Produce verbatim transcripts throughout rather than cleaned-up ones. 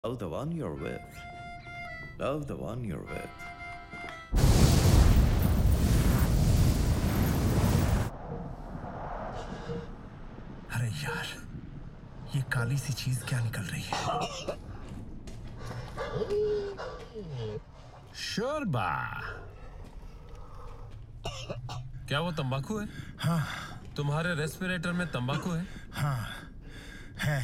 Love the one you're with. Love the one you're with. अरे यार, ये काली सी चीज क्या निकल रही है? शोरबा। क्या वो तंबाकू है? हाँ। तुम्हारे रेस्पिरेटर में तंबाकू है? हाँ, है।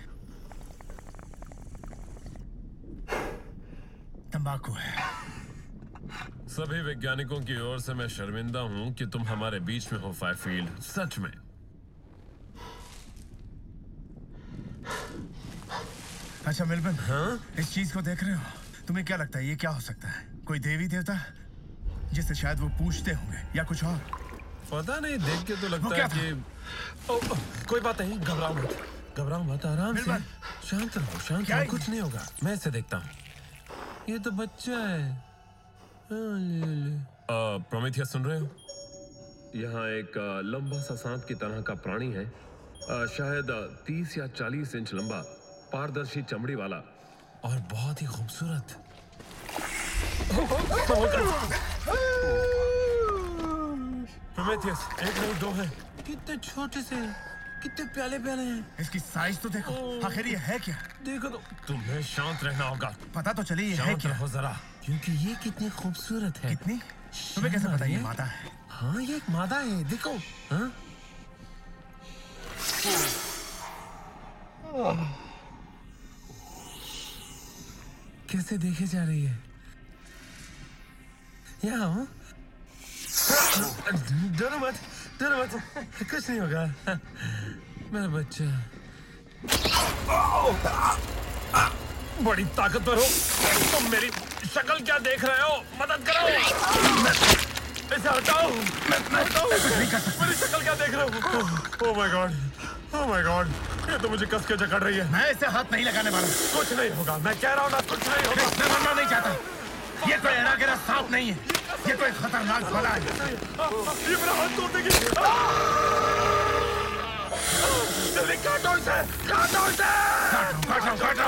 तंबाकू है। सभी वैज्ञानिकों की ओर से मैं शर्मिंदा हूं कि तुम हमारे बीच में हो फायरफील्ड, सच में। अच्छा मिल्बन, हाँ? इस चीज को देख रहे हो? तुम्हें क्या लगता है ये क्या हो सकता है? कोई देवी देवता जिससे शायद वो पूछते होंगे, या कुछ और? पता नहीं, देख के तो लगता है कि ओ, ओ, कोई बात नहीं, घबराओ मत, घबराओ मत, आराम से, शांत रहो, शांत रहो, कुछ नहीं होगा। मैं इसे देखता हूँ। ये तो बच्चा है। प्रोमेथियस, सुन रहे हो? यहाँ एक आ, लंबा सा सांप की तरह का प्राणी है, आ, शायद तीस या चालीस इंच लंबा, पारदर्शी चमड़ी वाला और बहुत ही खूबसूरत। प्रोमेथियस, एक नहीं दो है। कितने छोटे से, कितने प्याले प्याले हैं। इसकी साइज तो देखो, आखिर ये है क्या? देखो तो। तुम्हें शांत रहना होगा। पता तो चले ये है क्या? शांत रहो जरा, क्योंकि ये कितनी खूबसूरत है। कितनी? तुम्हें कैसे पता ये मादा है? हाँ, ये एक मादा है, देखो। हाँ? कैसे देखे जा रही है? यहाँ हूँ। डरो मत, डरो मत, कुछ नहीं होगा। मेरा बच्चा। बड़ी ताकतवर हो तुम। मेरी शक्ल क्या देख रहे हो? मदद करो, इसे हटाओ। हटाओ, मेरी शक्ल क्या देख रहे हो? Oh my God, oh my God, ये तो मुझे कस के जकड़ रही है। मैं इसे हाथ नहीं लगाने वाला। कुछ नहीं होगा, मैं कह रहा हूँ ना, कुछ नहीं होगा। मैं मरना नहीं चाहता। ये कोई एरा गिरा सांप नहीं है, ये कोई खतरनाक बला है। ये मेरा हाथ तोड़ देगी। जल्दी काटो इसे, काटो इसे। काटो, काटो, काटो।